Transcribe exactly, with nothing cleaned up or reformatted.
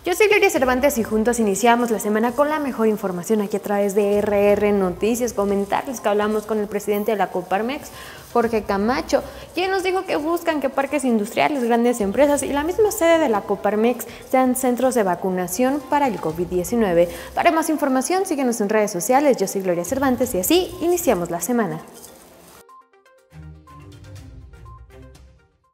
Yo soy Gloria Cervantes y juntos iniciamos la semana con la mejor información aquí a través de R R Noticias. Comentarles que hablamos con el presidente de la Coparmex, Jorge Camacho, quien nos dijo que buscan que parques industriales, grandes empresas y la misma sede de la Coparmex sean centros de vacunación para el COVID diecinueve. Para más información, síguenos en redes sociales. Yo soy Gloria Cervantes y así iniciamos la semana.